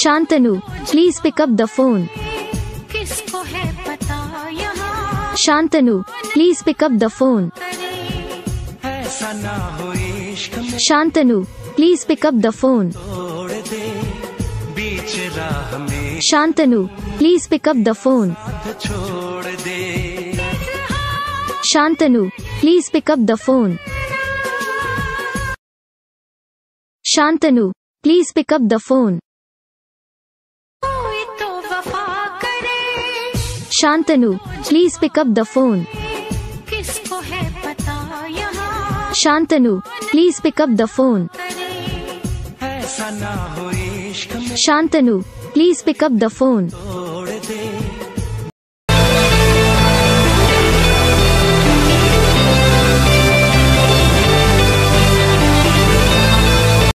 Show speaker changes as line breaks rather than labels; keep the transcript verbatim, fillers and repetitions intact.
Shantanu, please pick up the phone. Shantanu, please pick up the phone. Shantanu, please pick up the phone. Shantanu, please pick up the phone. Shantanu, please pick up the phone. Shantanu, please pick up the phone. Shantanu, please pick up the phone. Shantanu, please pick up the phone. Shantanu, please pick up the phone.